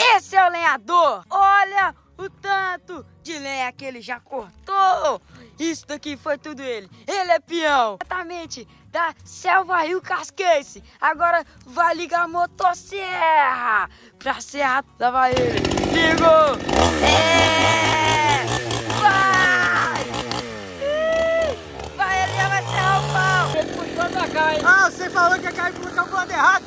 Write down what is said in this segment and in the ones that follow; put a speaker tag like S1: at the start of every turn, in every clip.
S1: Esse é o lenhador. Olha o tanto de lenha que ele já cortou. Isso daqui foi tudo ele. Ele é peão. Diretamente da Selva Rio Casquense. Agora vai ligar a motosserra pra serra. Lá vai ele. Ligou. Vai. Vai, ele já vai serrar o pau. Ele puxou pra cá, hein?
S2: Ah, você falou que ia cair pro campo lado errado.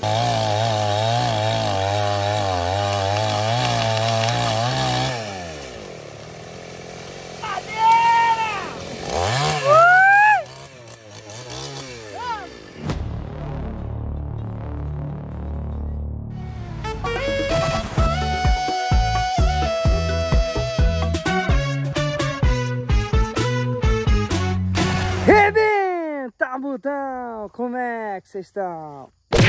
S2: Rebenta, botão! Como é que vocês estão?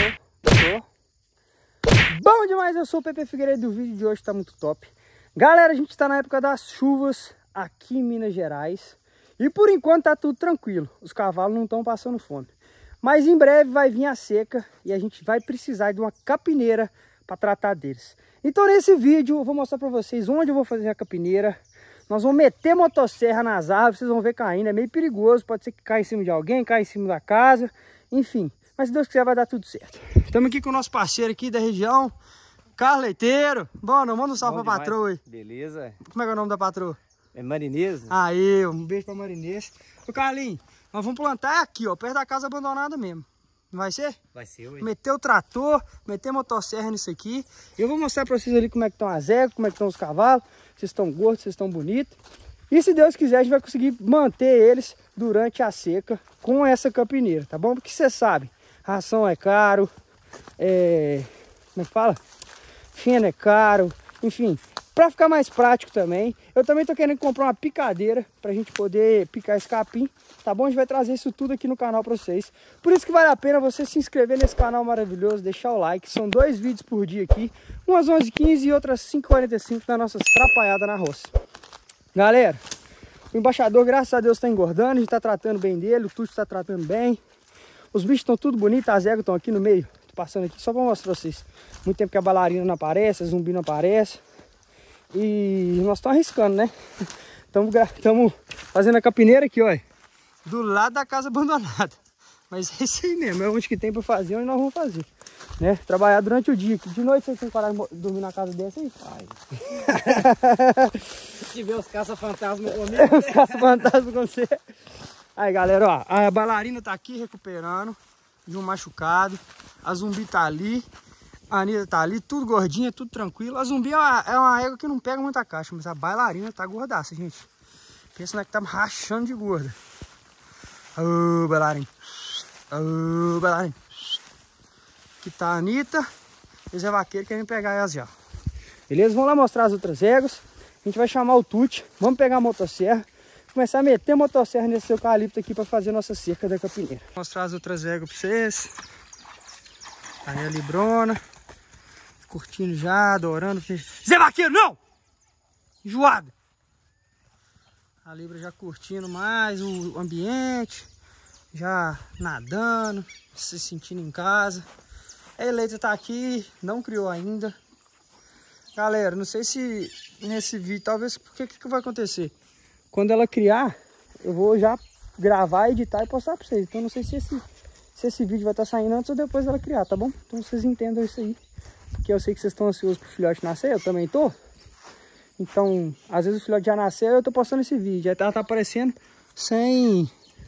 S2: Bom demais, eu sou o Pepe Figueiredo e o vídeo de hoje tá muito top. Galera, a gente tá na época das chuvas aqui em Minas Gerais. E por enquanto tá tudo tranquilo, os cavalos não estão passando fome. Mas em breve vai vir a seca e a gente vai precisar de uma capineira para tratar deles. Então nesse vídeo eu vou mostrar para vocês onde eu vou fazer a capineira. Nós vamos meter motosserra nas árvores, vocês vão ver caindo, é meio perigoso, pode ser que caia em cima de alguém, caia em cima da casa, enfim. Mas se Deus quiser vai dar tudo certo. Estamos aqui com o nosso parceiro aqui da região, Carlos Leiteiro. Bom, não manda um salve pra patroa aí.
S3: Beleza.
S1: Como é que é o nome da patroa?
S3: É Marinês.
S1: Aí, um beijo pra Marinês. Ô Carlinhos, nós vamos plantar aqui, ó, perto da casa abandonada mesmo. Não vai ser?
S3: Vai ser, ué.
S1: Meter o trator, meter motosserra nisso aqui. Eu vou mostrar pra vocês ali como é que estão as éguas, como é que estão os cavalos. Vocês estão gordos, vocês estão bonitos. E se Deus quiser, a gente vai conseguir manter eles durante a seca com essa capineira, tá bom? Porque vocês sabem, ração é caro, como é que fala? Feno é caro, enfim. Pra ficar mais prático também, eu também tô querendo comprar uma picadeira pra gente poder picar esse capim, tá bom? A gente vai trazer isso tudo aqui no canal pra vocês. Por isso que vale a pena você se inscrever nesse canal maravilhoso, deixar o like. São 2 vídeos por dia aqui, umas 11h15 e outras 5h45 da nossa trapalhada na roça. Galera, o embaixador, graças a Deus, tá engordando, a gente tá tratando bem dele, o Tuti tá tratando bem. Os bichos estão tudo bonitos, as éguas estão aqui no meio. Tô passando aqui só pra mostrar pra vocês. Muito tempo que a bailarina não aparece, a zumbi não aparece. E nós estamos arriscando, né? Estamos fazendo a capineira aqui, ó. Do lado da casa abandonada. Mas é isso aí mesmo, é onde que tem para fazer, onde nós vamos fazer. Né? Trabalhar durante o dia. De noite você tem que parar de dormir na casa dessa aí?
S3: Se tiver os caça-fantasmas comigo.
S1: Os caça-fantasmas com você. Aí galera, ó, a bailarina tá aqui recuperando de um machucado. A zumbi tá ali. A Anitta tá ali, tudo gordinha, tudo tranquilo. A zumbi é uma égua que não pega muita caixa, mas a bailarina tá gordaça, gente. Pensa na que tá rachando de gorda. Ô, bailarina. Ô, bailarina. Aqui tá a Anitta e o Zé Vaqueiro querendo pegar elas já. Beleza? Vamos lá mostrar as outras éguas. A gente vai chamar o Tuti. Vamos pegar a motosserra. Começar a meter a motosserra nesse eucalipto aqui para fazer nossa cerca da capineira. Vou mostrar as outras éguas para vocês. Aí a Librona. Curtindo já, adorando. Zé Vaqueiro, não! Enjoado! A Libra já curtindo mais o ambiente. Já nadando, se sentindo em casa. A Eleita tá aqui, não criou ainda. Galera, não sei se nesse vídeo, talvez, porque que vai acontecer? Quando ela criar, eu vou já gravar, editar e postar pra vocês. Então não sei se esse vídeo vai estar saindo antes ou depois dela criar, tá bom? Então vocês entendam isso aí. Porque eu sei que vocês estão ansiosos pro filhote nascer, eu também tô. Então, às vezes o filhote já nasceu, eu tô postando esse vídeo. Aí ela tá aparecendo sem,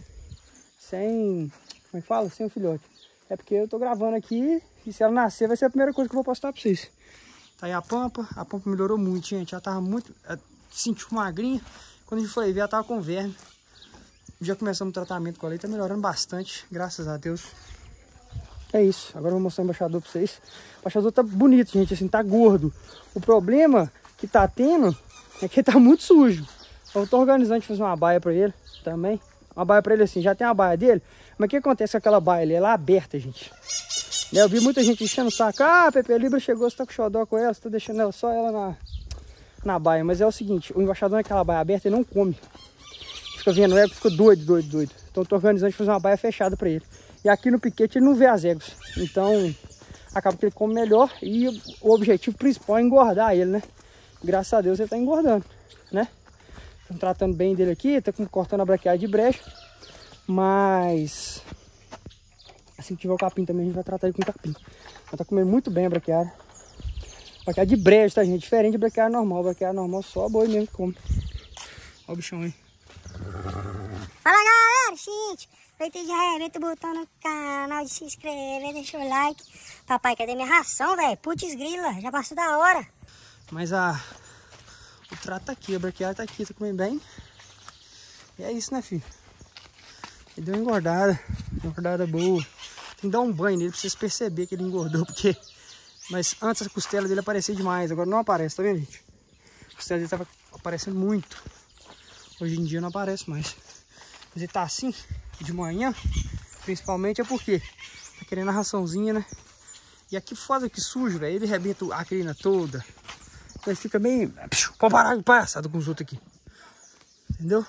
S1: como é que fala? Sem o filhote. É porque eu tô gravando aqui e se ela nascer vai ser a primeira coisa que eu vou postar pra vocês. Tá aí a pampa melhorou muito, gente. Ela tava muito, sentiu magrinha. Quando a gente foi ver, ela tava com verme. Já começamos o tratamento com ela e tá melhorando bastante, graças a Deus. É isso, agora eu vou mostrar o embaixador pra vocês. O embaixador tá bonito, gente, assim, tá gordo. O problema que tá tendo é que ele tá muito sujo. Eu tô organizando de fazer uma baia pra ele também. Uma baia pra ele assim, já tem a baia dele. Mas o que acontece com aquela baia ali? Ela é aberta, gente. Eu vi muita gente enchendo o saco. Ah, Pepe, a Libra chegou, você tá com xodó com ela, você tá deixando ela, só ela na baia. Mas é o seguinte, o embaixador naquela baia aberta, ele não come. Fica vendo égua, fica doido. Então eu tô organizando de fazer uma baia fechada pra ele. E aqui no piquete ele não vê as éguas. Então
S2: acaba que ele come melhor e o objetivo principal é engordar ele, né? Graças a Deus ele tá engordando, né? Estamos tratando bem dele aqui, tá cortando a braquiária de brecha, mas assim que tiver o capim também a gente vai tratar ele com capim. Ele tá comendo muito bem a braquiária. Braquiária de brecha, tá, gente? Diferente de braquiária normal. Braquiária normal só boi mesmo que come. Olha o bichão aí.
S4: Fala galera, gente, aproveita e já arrebenta o botão no canal de se inscrever, deixa o like. Papai, cadê minha ração, velho? Putz grila, já passou da hora.
S2: Mas o trato tá aqui, a braquiária tá aqui, tá comendo bem. E é isso, né, filho? Ele deu uma engordada boa. Tem que dar um banho nele pra vocês perceberem que ele engordou, porque... Mas antes a costela dele aparecia demais, agora não aparece, tá vendo, gente? A costela dele tava aparecendo muito. Hoje em dia não aparece mais. Mas ele tá assim, de manhã, principalmente é porque tá querendo a raçãozinha, né? E aqui foda que sujo, velho, ele arrebenta a crina toda. Então ele fica bem... Pode parar de palhaçada com os outros aqui. Entendeu?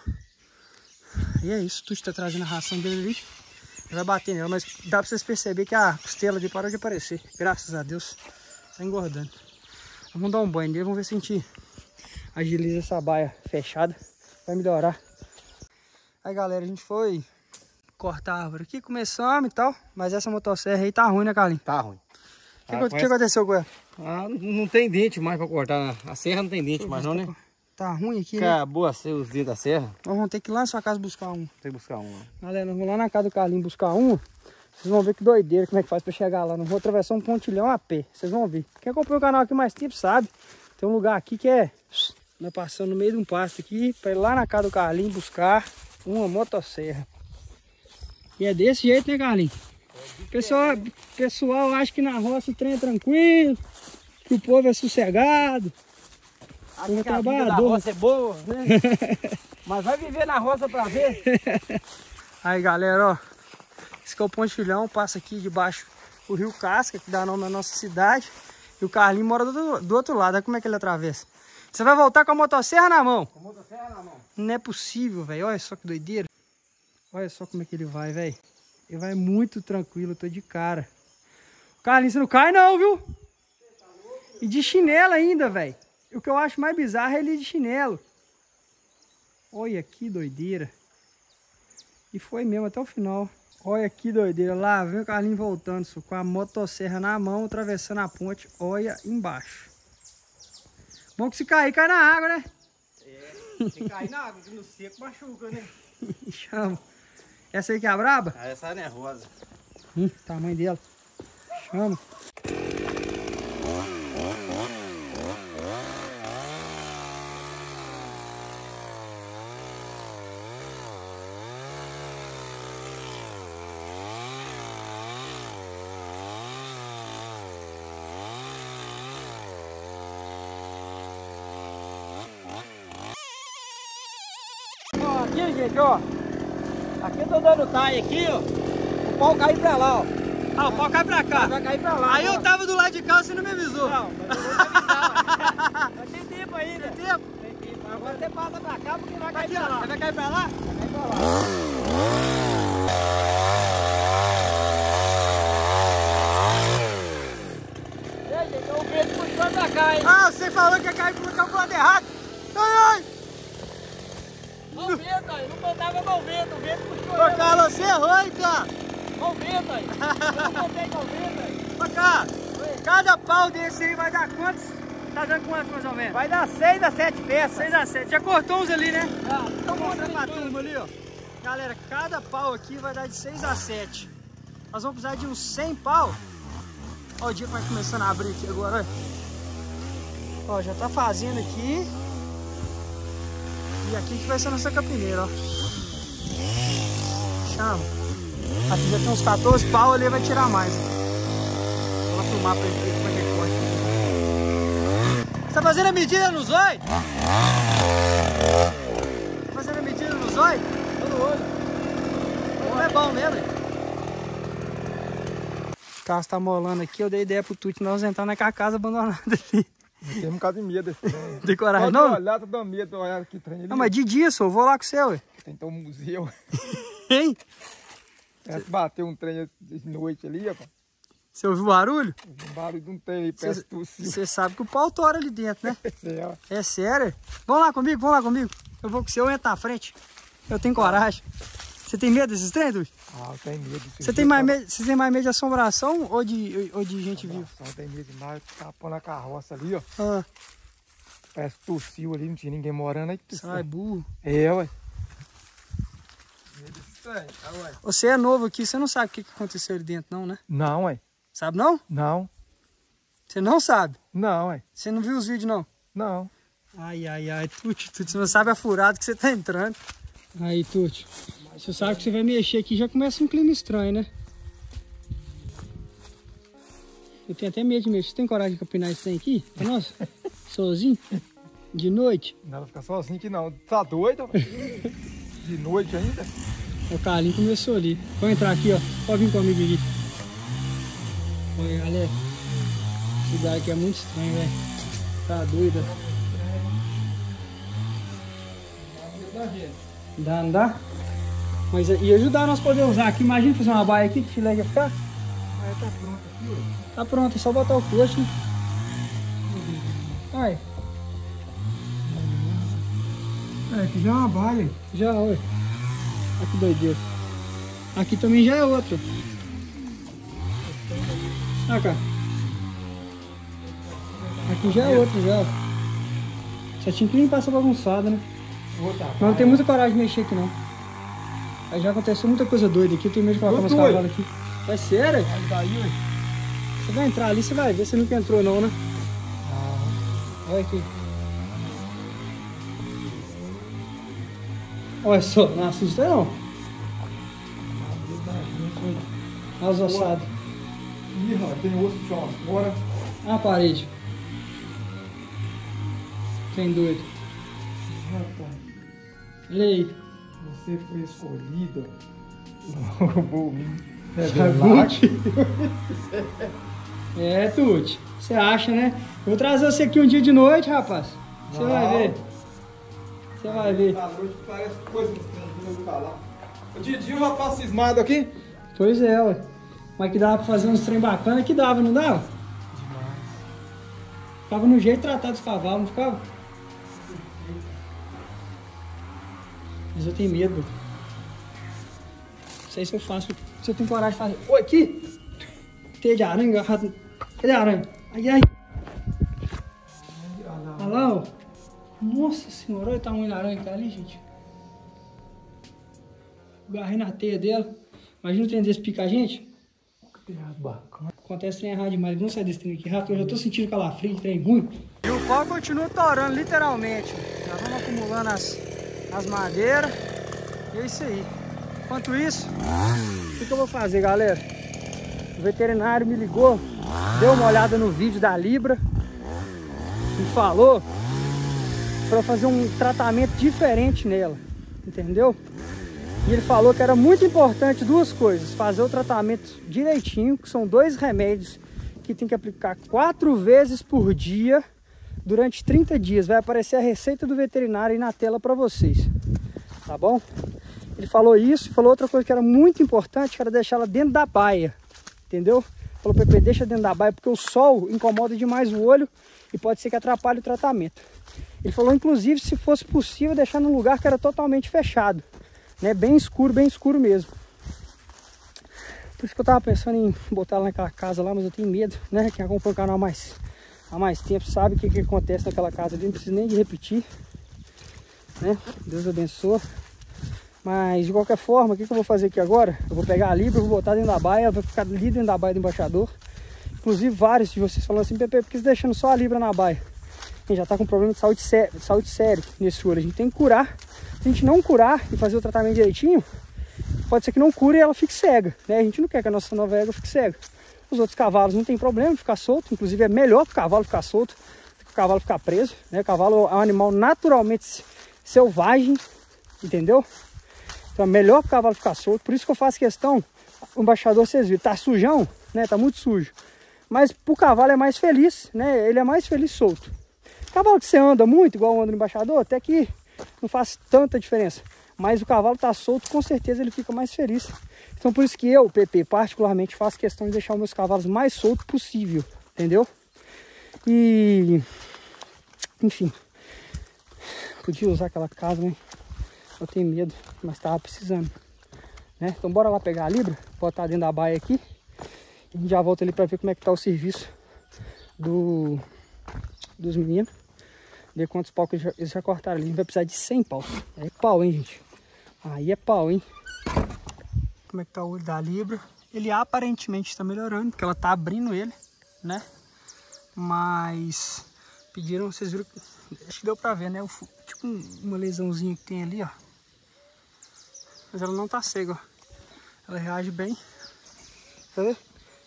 S2: E é isso, tu tá trazendo a ração dele ali. Ele vai bater nela, mas dá pra vocês perceberem que a costela dele parou de aparecer. Graças a Deus, tá engordando. Vamos dar um banho nele, vamos ver se a gente agiliza essa baia fechada. Vai melhorar. Aí galera, a gente foi cortar a árvore aqui, começamos e tal. Mas essa motosserra aí tá ruim, né, Carlinhos?
S3: Tá ruim.
S2: O que aconteceu com ela?
S3: Ah, não tem dente mais pra cortar. A serra não tem dente mais não, né?
S2: Tá ruim aqui, né?
S3: Acabou os dedos da serra.
S2: Nós vamos ter que ir lá na sua casa buscar um.
S3: Tem que buscar um.
S2: Galera, nós vamos lá na casa do Carlinhos buscar um. Vocês vão ver que doideira, como é que faz pra chegar lá. Não vou atravessar um pontilhão a pé. Vocês vão ver. Quem acompanha o canal aqui mais tempo sabe. Tem um lugar aqui que é... Nós passando no meio de um pasto aqui pra ir lá na casa do Carlinhos buscar uma motosserra. E é desse jeito, né, Carlinhos? Pessoal acha que na roça o trem é tranquilo, que o povo é sossegado.
S3: Acho que a vida da roça é boa, né? Mas vai viver na roça pra ver.
S2: Aí, galera, ó. Esse que é o pontilhão, passa aqui debaixo do rio Casca, que dá nome à nossa cidade. E o Carlinhos mora do outro lado. Olha como é que ele atravessa. Você vai voltar com a motosserra na mão? Com a motosserra na mão. Não é possível, velho. Olha só que doideira. Olha só como é que ele vai, velho. Ele vai muito tranquilo, eu tô de cara. Carlinhos, você não cai não, viu? E de chinelo ainda, velho. O que eu acho mais bizarro é ele de chinelo. Olha que doideira. E foi mesmo até o final. Olha que doideira. Lá vem o Carlinhos voltando, com a motosserra na mão, atravessando a ponte. Olha embaixo. Bom que se cair, cai na água, né?
S3: É, se cair na água, no seco machuca, né?
S2: Chama. Essa aí que é a braba?
S3: Ah, essa não é rosa.
S2: Tamanho dela. Chama.
S3: Aqui, gente, ó. Aqui eu tô dando taia aqui, ó. O pau caiu pra lá, ó.
S2: Ah, o pau cai pra cá.
S3: Vai cair pra lá.
S2: Aí eu tava do lado de cá, você não me avisou.
S3: Não, mas eu vou te avisar. Mas tem tempo ainda.
S2: Tem tempo?
S3: Tem tempo. Agora você passa pra cá porque vai cair
S2: Aqui,
S3: pra
S2: ó.
S3: lá.
S2: Você vai cair pra lá?
S3: Vai cair pra lá. E aí, gente, o vento puxando pra cá, hein?
S2: Ah, você falou que ia cair pro lado errado. Ai, ai.
S3: Olha o vento aí, não contava com o vento puxou.
S2: Ô, Carlos, você errou, hein, cara?
S3: Olha o vento aí. Eu não contei com o vento aí.
S2: Ô, cara, cada pau desse aí vai dar quantos? Tá dando quantos, mais ou menos?
S3: Vai dar 6 a 7 peças.
S2: 6 a 7. Já cortou uns ali, né?
S3: Ah,
S2: Então mostra pra turma ali, ó. Galera, cada pau aqui vai dar de 6 a 7. Nós vamos precisar de uns 100 pau. Olha o dia que vai começando a abrir aqui agora, olha. Ó, já tá fazendo aqui. E aqui que vai ser a nossa capineira, ó. Chama. Aqui já tem uns 14 pau, ali vai tirar mais. Vou filmar pra ele ver como é que é corte. Você tá fazendo a medida no zóio? Tá fazendo a medida no zóio? Tô no olho. Não é bom mesmo, hein? O carro tá molando aqui, eu dei ideia pro Tuti nós entrar naquela casa abandonada ali.
S5: Tem um bocado de medo desse trem.
S2: Tem coragem não?
S5: Olhar, tô dando medo de olhar aqui trem ali.
S2: Não, mas de dia, só, eu vou lá com você, ué.
S5: Tem um museu.
S2: Hein?
S5: Bateu um trem de noite ali, rapaz.
S1: Você ouviu o barulho?
S5: Um barulho não tem, parece tossiu.
S1: Você sabe que o pau tora ali dentro, né?
S5: É,
S1: É sério? Vamos lá comigo, vamos lá comigo. Eu vou com você, eu entro na frente. Eu tenho coragem. Você tem medo desses trem, Tuti?
S5: Ah, eu tenho medo.
S1: Você tem mais medo de assombração ou de gente viva?
S5: Eu tenho medo demais. Tapando a carroça ali, ó.
S1: Ah,
S5: Parece tossiu ali, não tinha ninguém morando aí.
S1: sai, burro.
S5: É, ué.
S1: Você é novo aqui, você não sabe o que aconteceu ali dentro, não, né?
S5: Não, ué.
S1: Sabe não?
S5: Não.
S1: Você não sabe?
S5: Não, ué.
S1: Você não viu os vídeos, não?
S5: Não.
S1: Ai, ai, ai, Tuti, você não sabe a furada que você tá entrando. Aí, Tuti, você sabe que você vai mexer aqui, já começa um clima estranho, né? Eu tenho até medo de mexer. Você tem coragem de capinar esse trem aqui? Pra nós? Sozinho? De noite?
S5: Não vai ficar sozinho aqui não. Tá doido? De noite ainda?
S1: O Carlinho começou ali. Vou entrar aqui, ó. Pode vir comigo aqui. Olha, galera. Esse lugar aqui é muito estranho, velho. Tá doido. Dá, não dá? Mas e ajudar nós poder usar aqui. Imagina fazer uma baia aqui que filé ia ficar.
S5: Aí tá pronto aqui, ó.
S1: Tá pronto, é só botar o coxo, né? Ai.
S5: É, aqui já é uma baia.
S1: Já, olha. Olha que doideira. Aqui também já é outro. Ah, cara. Aqui já é outro, já. Só tinha que limpar essa bagunçada, né? Mas não tem muita coragem de mexer aqui, não. Aí já aconteceu muita coisa doida aqui. Eu tenho medo de colocar meus cavalos aqui. É sério?
S5: Aí daí, ué.
S1: Você vai entrar ali, você vai ver. Você nunca entrou, não, né? Olha aqui. Olha só, não assusta não. Olha os ossados.
S5: Ih, ó, tem osso de chão fora.
S1: Ah, a parede. Tem doido.
S5: Rapaz,
S1: Olha aí.
S5: você foi escolhido. Roubou mim.
S1: É, Tuti. Você acha, né? Eu vou trazer você aqui um dia de noite, rapaz. Você vai ver. Você vai ver.
S5: À noite parece coisa que você não falar. De dia eu já passo cismado aqui.
S1: Pois é, ué. Mas que dava pra fazer uns trem bacana, que dava, não dava?
S5: Demais.
S1: Ficava no jeito de tratar dos cavalos, não ficava? Mas eu tenho medo. Não sei se eu faço. Se eu tenho coragem de fazer. Oi, aqui! Teia de aranha agarrado. Cadê a aranha? Ai, ai! Olha lá, ó. Nossa senhora, olha o tamanho da aranha que tá ali, gente. Agarrei na teia dela. Imagina o trem desse pica a gente.
S5: Bacana.
S1: Acontece trem errado demais. Vamos sair desse trem aqui rápido. Eu já tô sentindo calafrio, trem ruim. E o pau continua torando, literalmente. Já vamos acumulando as madeiras. E é isso aí. Enquanto isso, o que eu vou fazer, galera? O veterinário me ligou, deu uma olhada no vídeo da Libra e falou para fazer um tratamento diferente nela, entendeu? E ele falou que era muito importante duas coisas: fazer o tratamento direitinho, que são 2 remédios que tem que aplicar 4 vezes por dia durante 30 dias. Vai aparecer a receita do veterinário aí na tela para vocês, tá bom? Ele falou isso e falou outra coisa que era muito importante, que era deixar ela dentro da baia, entendeu? Falou, Pepe, deixa dentro da baia porque o sol incomoda demais o olho e pode ser que atrapalhe o tratamento. Ele falou, inclusive, se fosse possível, deixar num lugar que era totalmente fechado, né? Bem escuro mesmo. Por isso que eu tava pensando em botar ela naquela casa lá, mas eu tenho medo, né? Quem acompanha o canal há mais tempo sabe o que acontece naquela casa ali, não preciso nem de repetir, né? Deus abençoe. Mas de qualquer forma, o que eu vou fazer aqui agora? Eu vou pegar a Libra, vou botar dentro da baia, ela vai ficar ali dentro da baia do embaixador. Inclusive vários de vocês falando assim, Pepe, por que você deixando só a Libra na baia? A gente já tá com um problema de saúde sério nesse olho. A gente tem que curar. Se a gente não curar e fazer o tratamento direitinho, pode ser que não cure e ela fique cega, né? A gente não quer que a nossa nova égua fique cega. Os outros cavalos não tem problema de ficar solto, inclusive é melhor para o cavalo ficar solto do que o cavalo ficar preso, né? O cavalo é um animal naturalmente selvagem, entendeu? Então é melhor para o cavalo ficar solto, por isso que eu faço questão, o embaixador, vocês viram, tá sujão, né? Tá muito sujo. Mas para o cavalo é mais feliz, né? Ele é mais feliz solto. Cavalo que você anda muito, igual anda no embaixador, até que não faz tanta diferença.
S2: mas o cavalo tá solto, com certeza ele fica mais feliz. Então por isso que eu, PP, particularmente faço questão de deixar os meus cavalos mais soltos possível, entendeu? E, enfim, podia usar aquela casa, né? Eu tenho medo, mas tava precisando, né? Então bora lá pegar a libra, botar dentro da baia aqui. E a gente já volta ali pra ver como é que tá o serviço dos meninos. Ver quantos pau que eles já cortaram ali. A gente vai precisar de 100 pau. É pau, hein, gente? Aí é pau, hein? Como é que tá o olho da libra? Ele aparentemente está melhorando, porque ela tá abrindo ele, né? Mas pediram, vocês viram, acho que deu pra ver, né? Tipo uma lesãozinha que tem ali, ó. Mas ela não tá cega, ó. Ela reage bem. Tá vendo?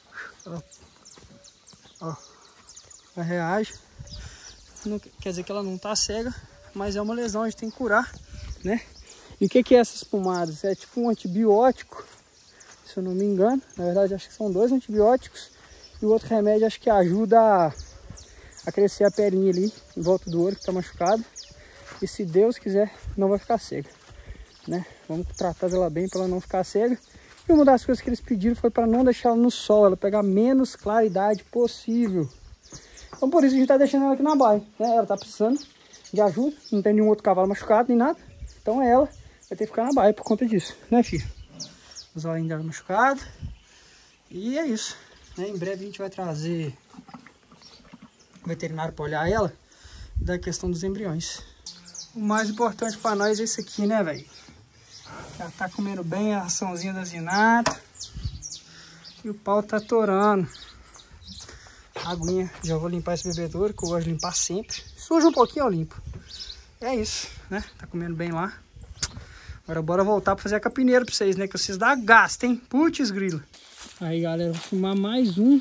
S2: Ó. Ela reage. Não quer dizer que ela não tá cega, mas é uma lesão, a gente tem que curar, né? E o que é essas pomadas? É tipo um antibiótico, se eu não me engano. Na verdade, acho que são 2 antibióticos. E o outro remédio acho que ajuda a crescer a pelinha ali em volta do olho que tá machucado. E se Deus quiser, não vai ficar cega, né? Vamos tratar dela bem para ela não ficar cega. E uma das coisas que eles pediram foi para não deixar ela no sol, ela pegar menos claridade possível. Então por isso a gente tá deixando ela aqui na baia, né? Ela tá precisando de ajuda, não tem nenhum outro cavalo machucado nem nada. Então ela vai ter que ficar na baia por conta disso, né, filho? Os olhinhos dela machucados. E é isso, né? Em breve a gente vai trazer o veterinário para olhar ela da questão dos embriões. O mais importante para nós é isso aqui, né, velho? Ela tá comendo bem a raçãozinha da Zinato. E o pau tá torando. Aguinha, já vou limpar esse bebedouro, que eu gosto de limpar sempre. Suja um pouquinho, eu limpo. É isso, né? Tá comendo bem lá. Agora bora voltar pra fazer a capineira pra vocês, né? Que vocês dão gasto, hein? Putz, grila. Aí, galera, vou filmar mais um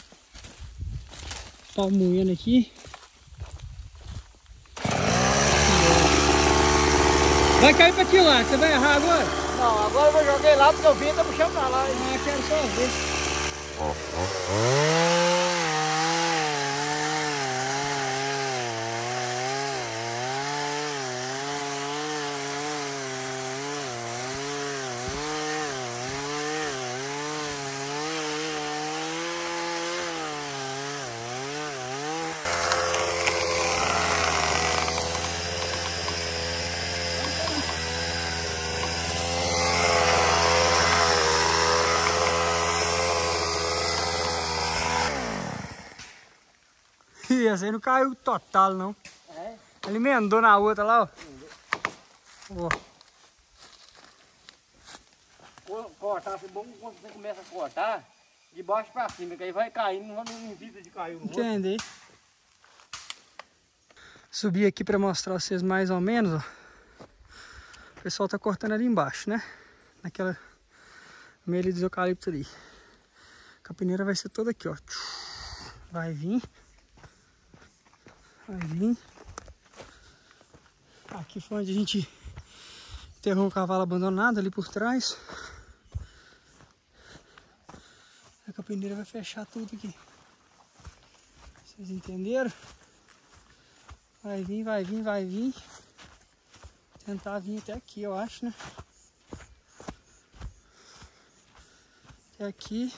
S2: pau moendo aqui. Vai cair pra que lado? Você vai errar agora?
S3: Não, agora eu vou jogar ele lá porque eu vi, tá puxando pra lá.
S2: Ah, quero só ver. Ih, essa aí não caiu total, não.
S3: É?
S2: Ele emendou na outra lá, ó.
S3: Cortar, assim, bom quando você começa a cortar, de baixo pra cima, que aí vai caindo, não evita de cair no outro.
S2: Entendi. Subi aqui pra mostrar pra vocês mais ou menos, ó. O pessoal tá cortando ali embaixo, né? Naquela meia de eucalipto ali. A capineira vai ser toda aqui, ó. Vai vir. Vai vir. Aqui foi onde a gente enterrou o cavalo abandonado ali por trás. A capineira vai fechar tudo aqui. Vocês entenderam? Vai vir, vai vir, vai vir. Tentar vir até aqui, eu acho, né? Até aqui.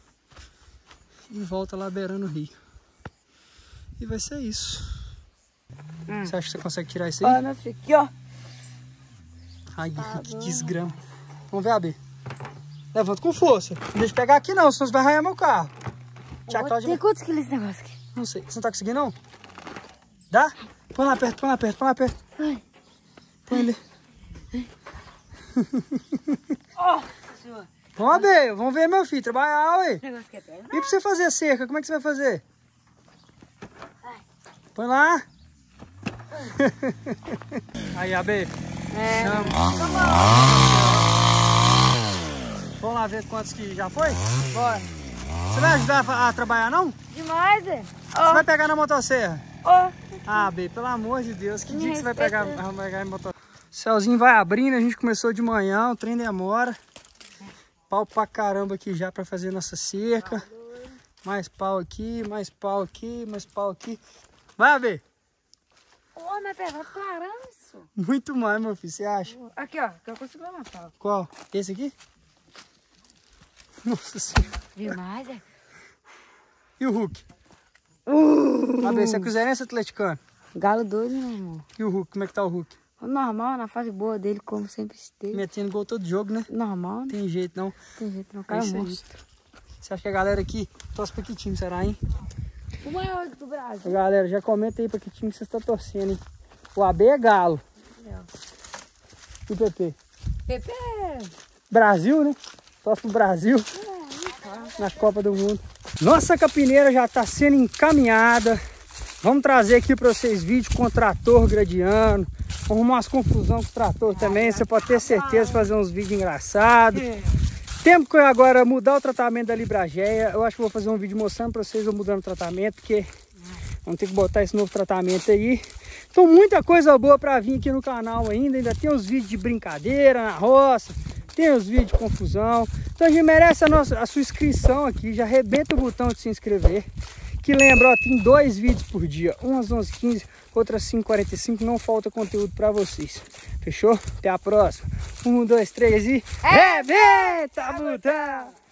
S2: E volta lá beirando o rio. E vai ser isso. Você acha que você consegue tirar isso aí?
S4: Ó, meu filho, aqui, ó.
S2: Ai, que desgrama. Vamos ver, AB. Levanta com força. Não deixa eu pegar aqui não, senão você vai arranhar meu carro. Tia Cláudia...
S4: Tem quantos quilos esse negócio aqui?
S2: Não sei. Você não tá conseguindo, não? Dá? Põe lá perto, põe lá perto, põe lá perto.
S4: Ai.
S2: Põe ele.
S4: Ó, senhor.
S2: Vamos ver, vamos ver, meu filho. Trabalhar, ué.
S4: Esse negócio aqui é pesado.
S2: E pra você fazer a cerca, como é que você vai fazer? Põe lá. Aí, AB. Chama. Vamos lá ver quantos que já foi?
S4: Bora.
S2: Você vai ajudar a trabalhar, não?
S4: Demais, é?
S2: Você vai pegar na motosserra?
S4: Ó.
S2: Ah, B, pelo amor de Deus, que dia que você vai pegar em motosserra? O céuzinho vai abrindo, a gente começou de manhã, o trem demora. Pau pra caramba aqui já pra fazer nossa cerca. Mais pau aqui, mais pau aqui, mais pau aqui. Vai, B.
S4: Ó, mas pesado caramba, isso.
S3: pô.
S1: Muito mais, meu filho, você acha?
S3: Aqui, ó, que eu consigo levantar.
S1: Qual? Esse aqui? Nossa senhora.
S3: Demais, é?
S1: E o Hulk? Sabe, esse é cruzeirense atleticano.
S3: Galo doido, meu irmão.
S1: E o Hulk, como é que tá o Hulk?
S3: Normal, na fase boa dele, como sempre esteve.
S1: Metendo gol todo jogo, né?
S3: Normal, né?
S1: Tem jeito não.
S3: Tem jeito, não. Cara,
S1: isso aí.
S3: monstro.
S1: Você acha que a galera aqui torce pra que time, será, hein?
S3: O maior do Brasil.
S1: Galera, já comenta aí pra que time que vocês estão torcendo, hein? O AB é Galo. E o PP?
S3: Pepe.
S1: Brasil, né? Torce pro Brasil. Na Copa do Mundo. Nossa capineira já tá sendo encaminhada. Vamos trazer aqui para vocês vídeo com o trator gradiano. Arrumar umas confusão com o trator também. Você pode ter certeza de fazer uns vídeos engraçados. Tempo que eu agora mudar o tratamento da Librageia. Eu acho que vou fazer um vídeo mostrando para vocês eu mudando o tratamento. Porque vamos ter que botar esse novo tratamento aí. Então muita coisa boa para vir aqui no canal ainda. Ainda tem os vídeos de brincadeira na roça. Tem os vídeos de confusão. Então a gente merece a sua inscrição aqui. Já arrebenta o botão de se inscrever. Que lembra, ó, tem 2 vídeos por dia. Um às 11h15, outro às 5h45. Não falta conteúdo para vocês. Fechou? Até a próxima. 1, 2, 3 e... Rebenta, botão!